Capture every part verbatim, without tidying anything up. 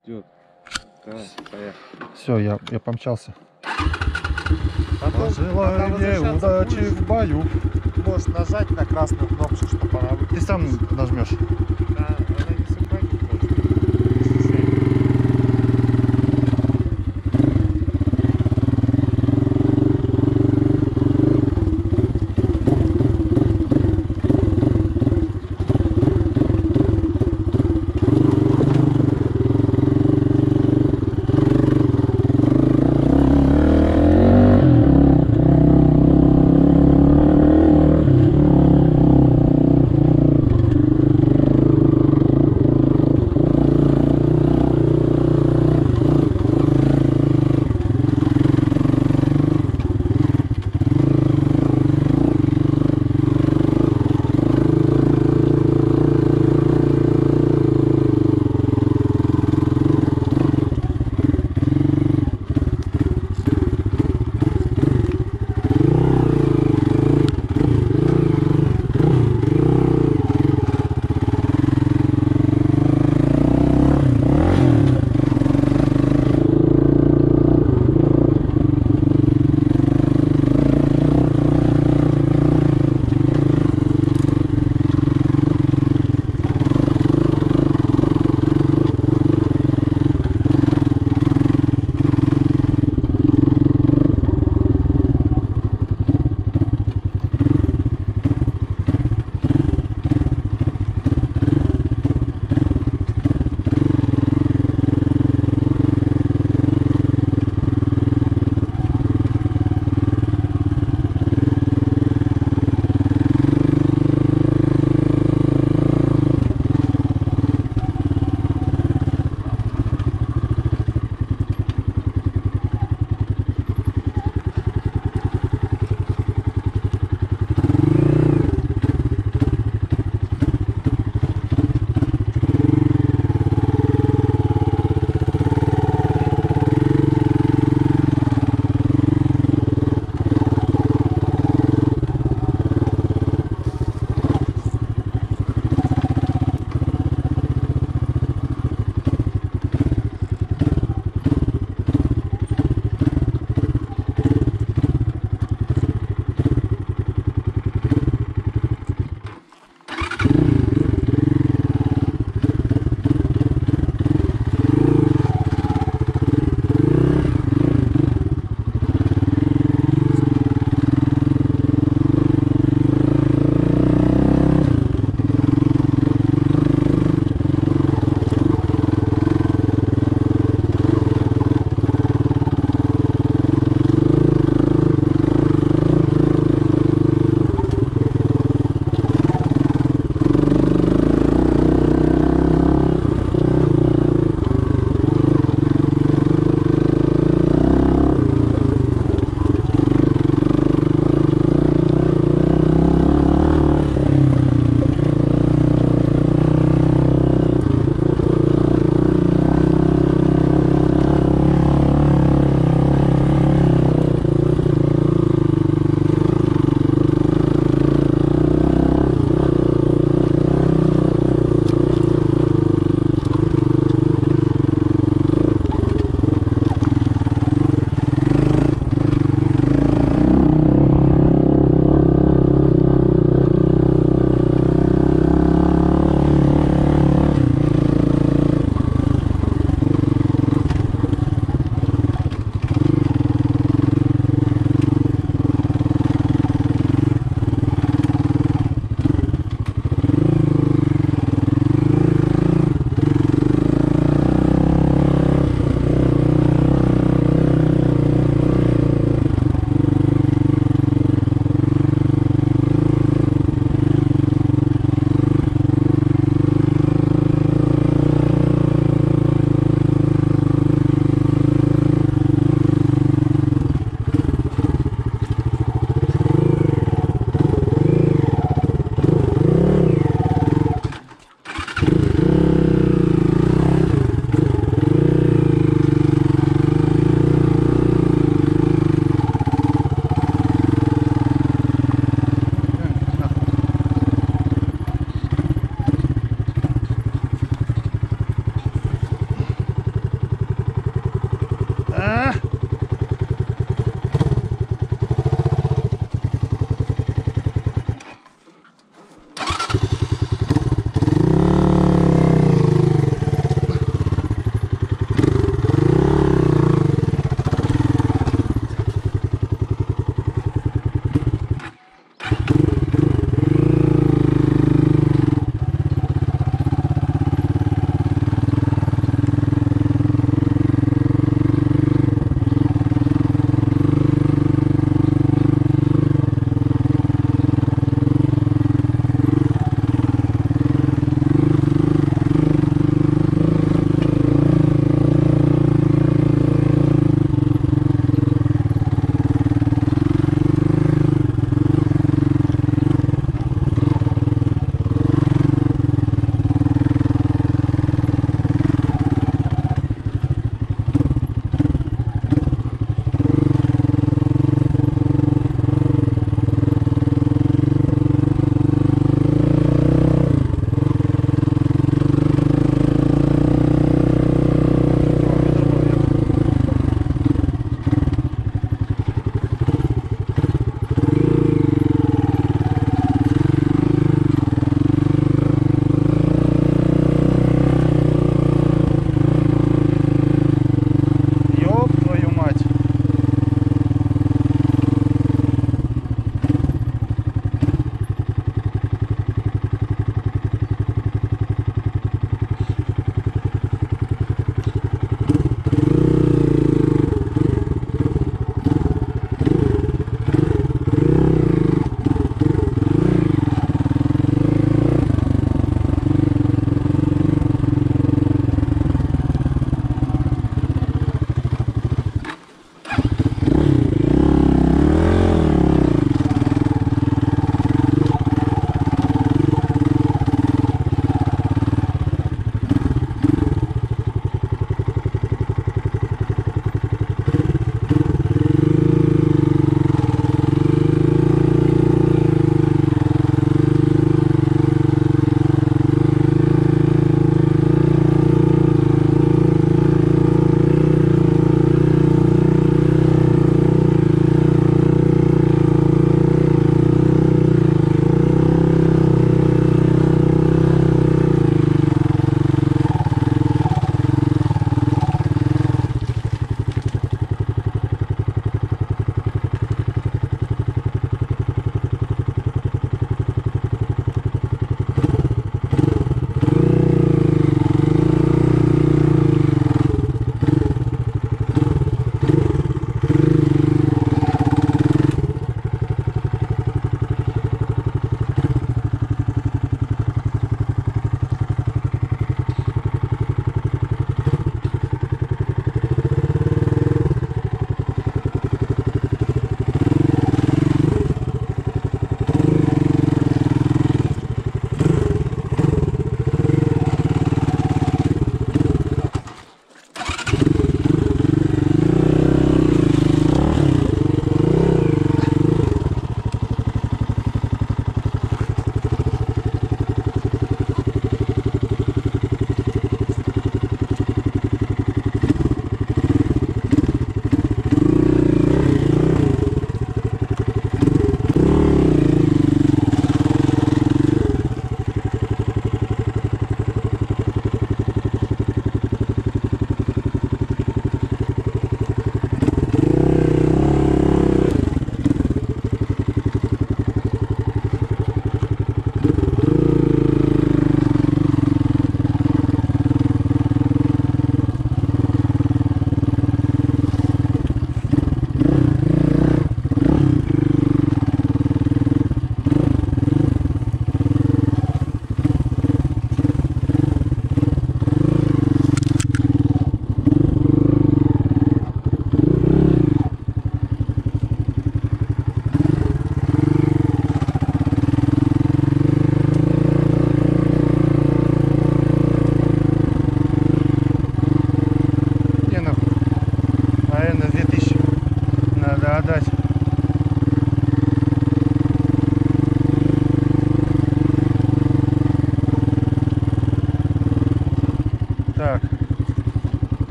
Ждет. Давай, поехали. Все, я, я помчался. Потом, Пожелай пока мне возвращаться удачи будешь, в бою. можешь нажать на красную кнопку, чтобы она Ты сам нажмешь. Да, она не сохранит просто. Не стесняйся.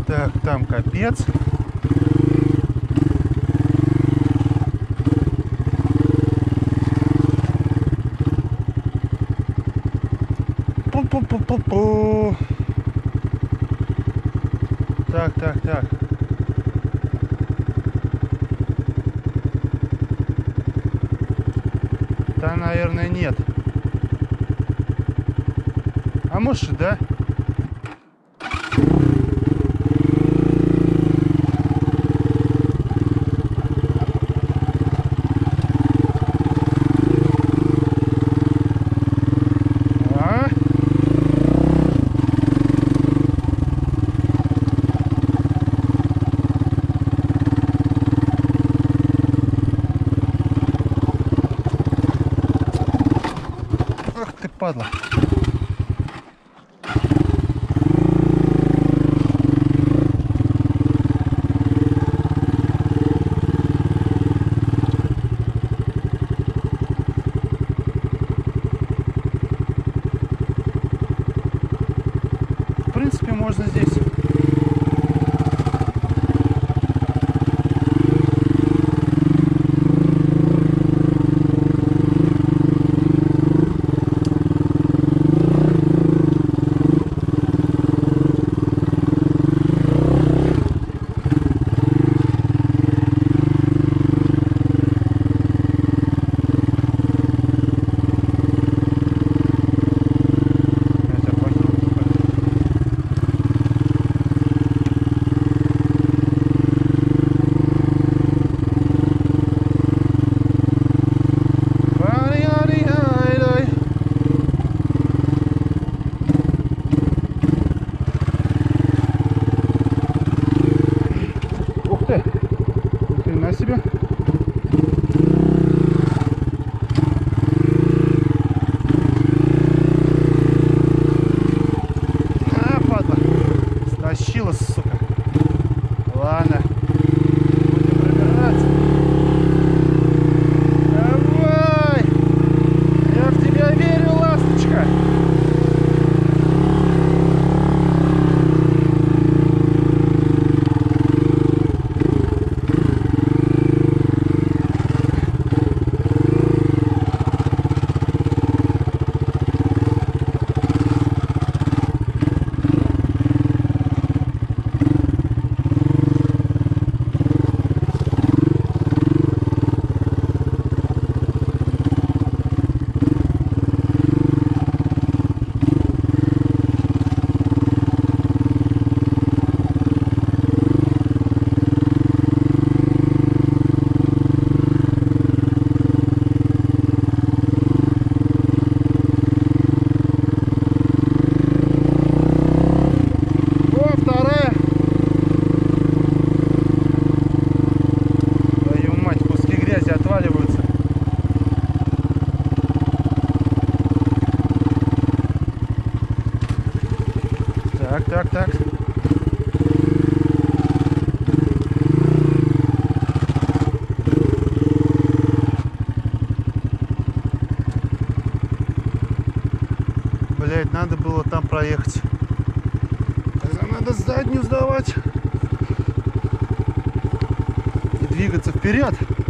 Так, там капец. Пу-пу-пу-пу-пу. Так, так, так. Да, наверное, нет. А может и да? А? Ах ты, падла. В принципе, можно здесь. Ух ты! Ни хрена себе! А, падла! Стащила, сука! Ладно, будем пробираться. Давай! Я в тебя верю, ласточка! Так, так, так. Блять, надо было там проехать. Тогда надо заднюю сдавать и двигаться вперед.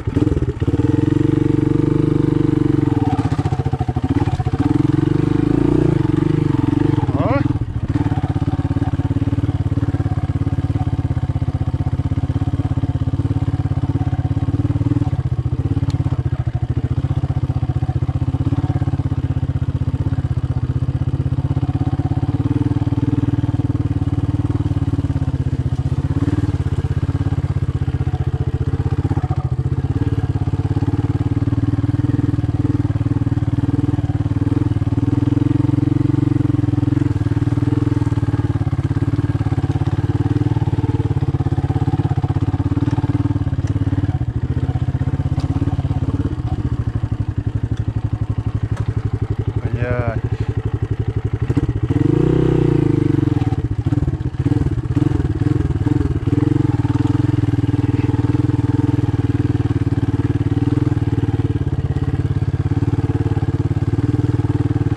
Блядь.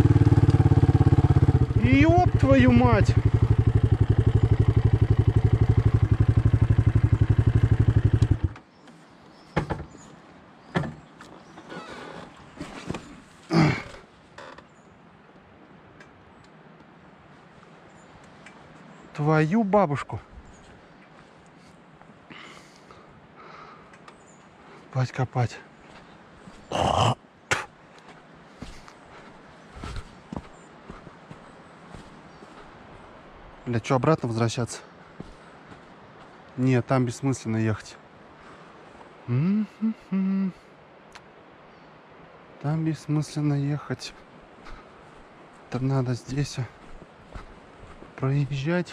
Ёб твою мать! Твою бабушку. Копать, копать. Бля, что, обратно возвращаться? Нет, там бессмысленно ехать. М-м-м. Там бессмысленно ехать. Там надо здесь проезжать.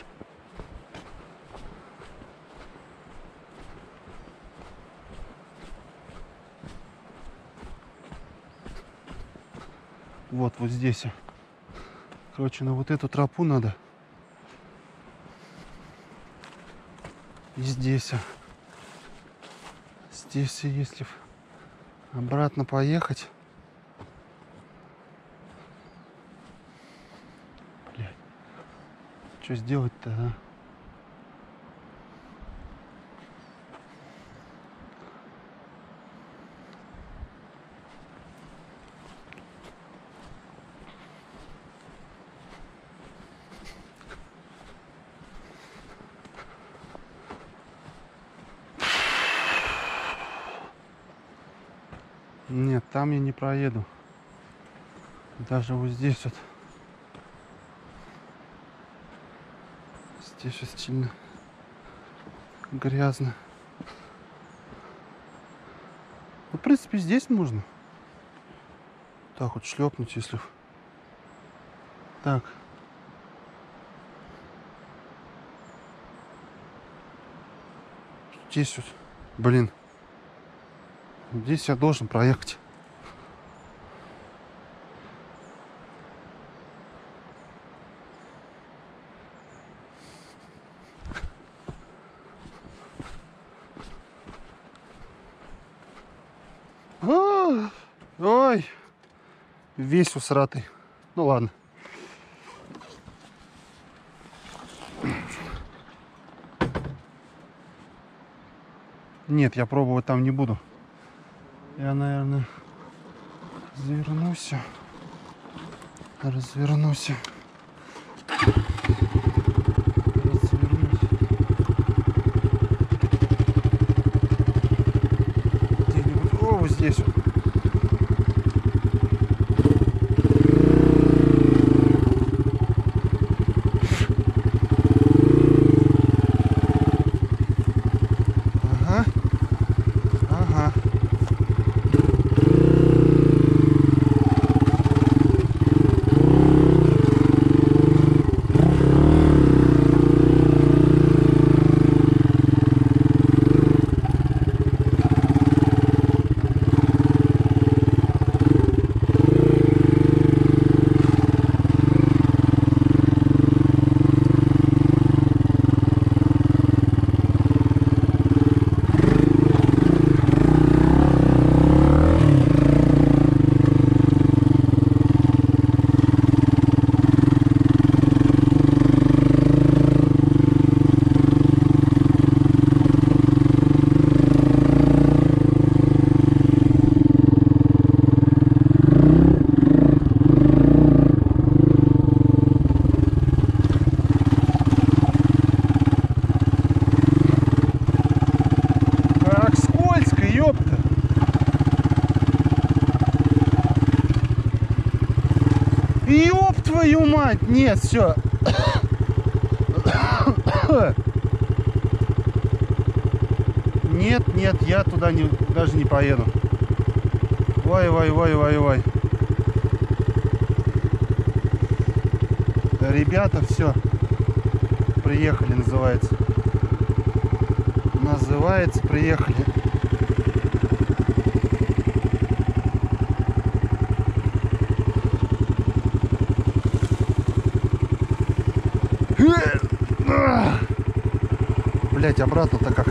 Вот, вот здесь. Короче, на вот эту тропу надо. И здесь. Здесь, если обратно поехать. Блядь. Что сделать-то, а? Нет, там я не проеду. Даже вот здесь вот. Здесь сейчас сильно грязно. Ну, в принципе, здесь можно. Так вот шлепнуть, если... Так. Здесь вот. Блин. Здесь я должен проехать. А, ой, весь усратый. Ну ладно. Нет, я пробовать там не буду. Я, наверное, развернусь. Развернусь. Развернусь. Где-нибудь. О, вот здесь вот. Ага. Ага. Ёб твою мать! Нет, все. Нет, нет, я туда не, даже не поеду. Ой, ой, ой, ой, ой. Ребята, все. Приехали, называется. Называется, приехали. Блять, обратно-то как?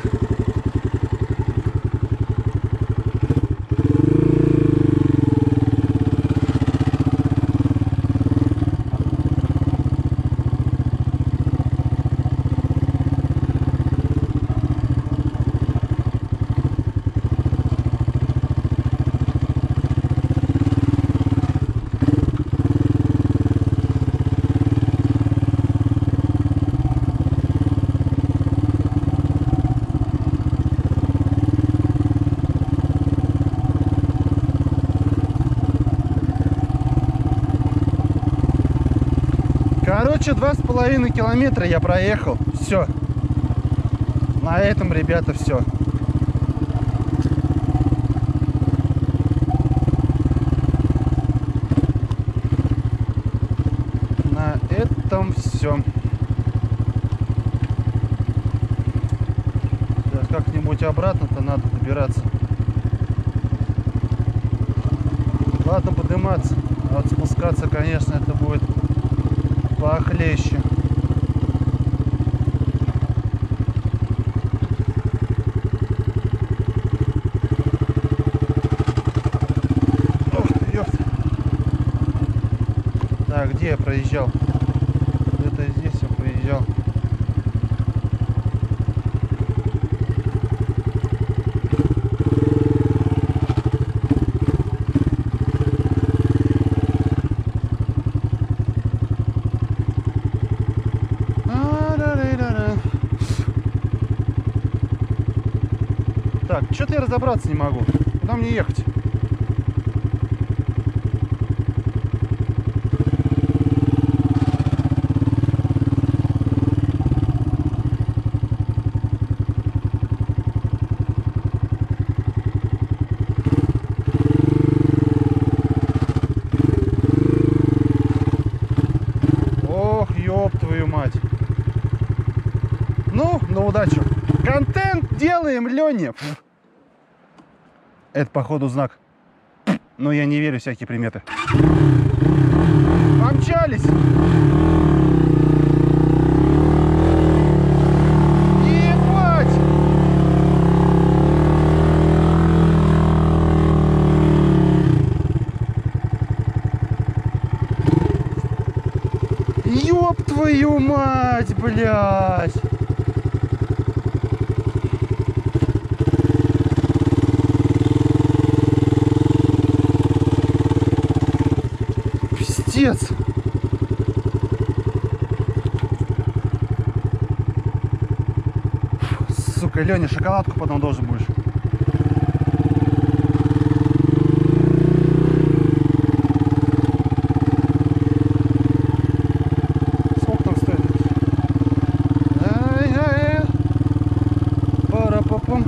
Короче, два с половиной километра я проехал. Все. На этом, ребята, все. На этом все. Как-нибудь обратно-то надо добираться. Ладно, подниматься. А вот спускаться, конечно, это будет похлеще. Ох ты, ёпт. Так, где я проезжал? Где-то здесь я проезжал. Так, что-то я разобраться не могу. Куда мне ехать? Ох, ёб твою мать. Ну, на удачу. Контент делаем, Леня. Это, походу, знак. Но я не верю в всякие приметы. Помчались! Ебать! Ёб твою мать, блядь! Пиздец! Сука, Леня, шоколадку потом должен будешь. Сколько там стоит? Ай-яй-яй. Пара-па-пам.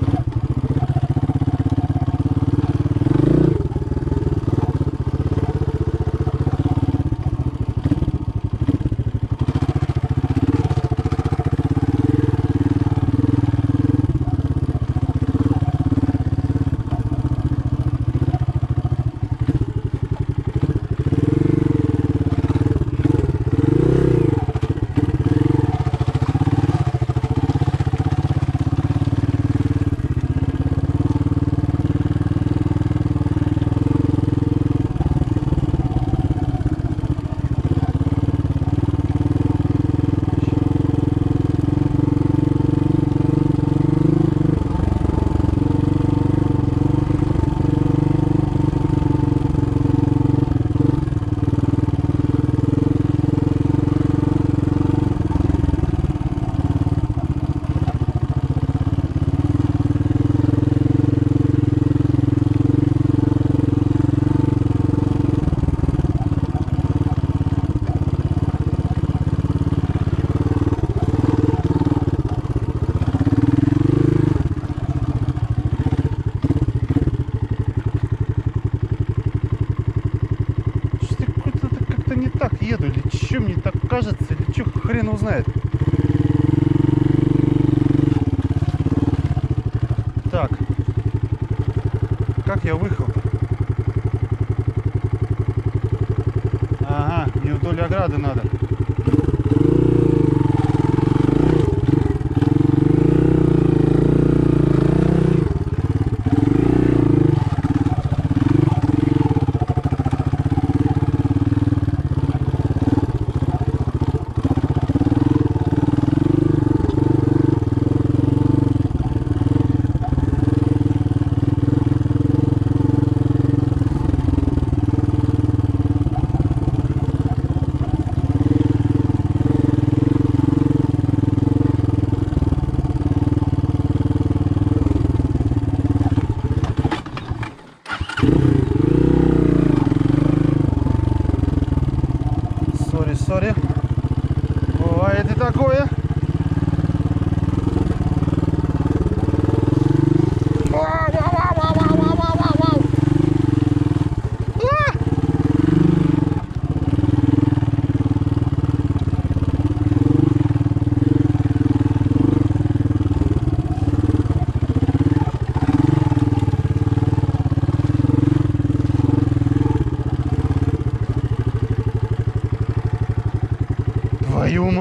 Еду, или что мне так кажется, или что хрен узнает. Так, как я выехал? Ага, мне вдоль ограды надо.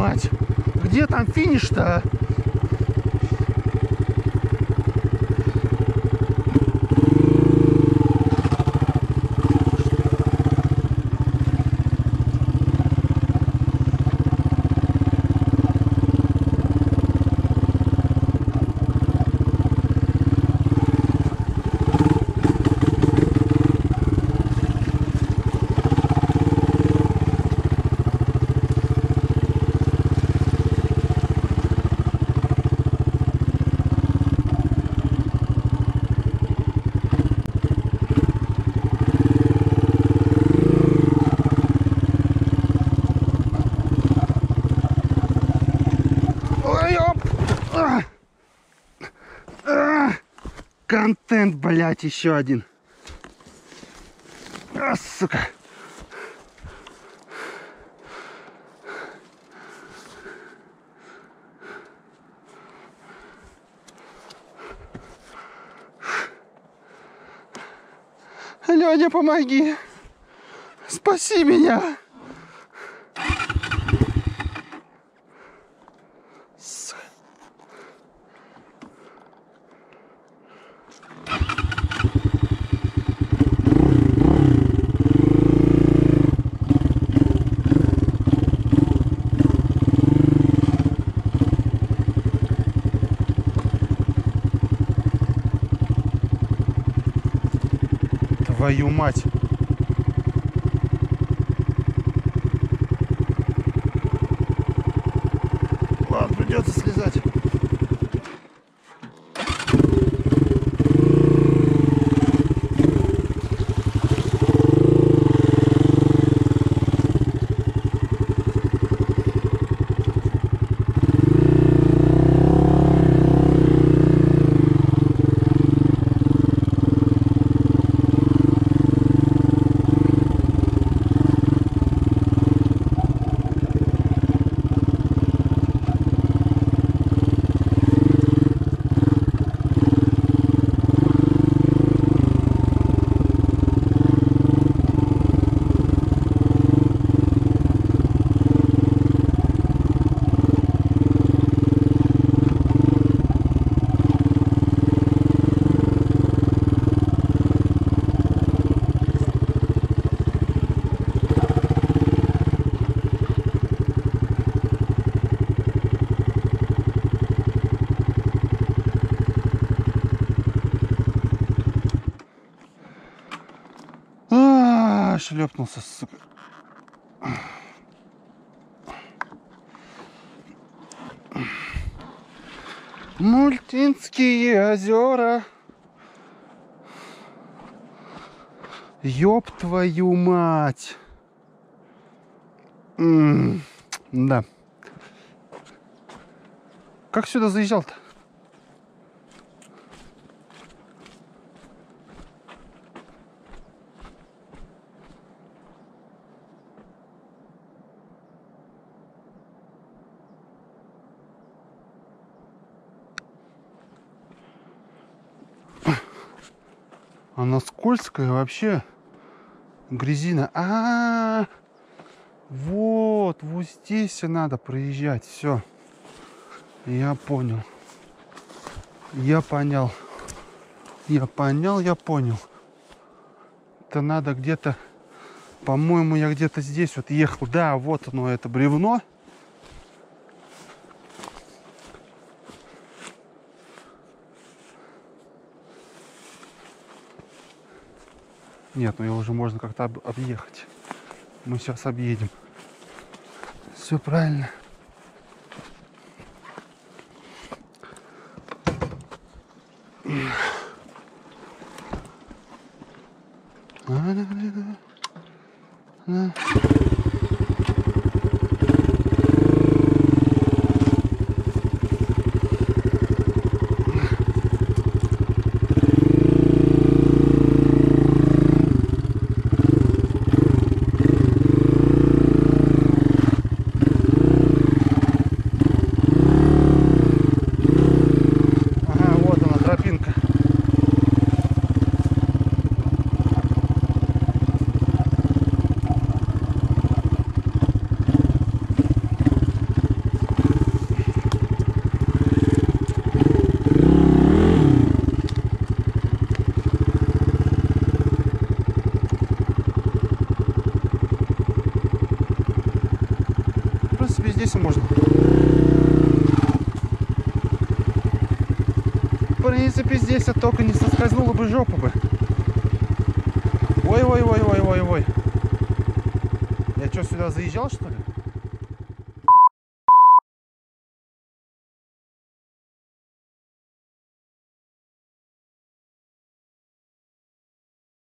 мать! Где там финиш-то? Контент, блять, еще один. А, сука. Леня, помоги. Спаси меня. Твою мать. Ладно, придется слезать. Шлепнулся, сука. Мультинские озера. Ёб твою мать. М-м, да. Как сюда заезжал-то? Она скользкая вообще. Грязина. А-а-а! Вот, вот здесь надо проезжать. Все. Я понял. Я понял. Я понял, я понял. Это надо где-то... По-моему, я где-то здесь вот ехал. Да, вот оно, это бревно. Нет, ну его уже можно как-то об объехать. Мы сейчас объедем. Все правильно. здесь можно. В принципе, здесь я только не соскользнула бы жопу бы. Ой-ой-ой-ой-ой-ой. Я что, сюда заезжал, что ли?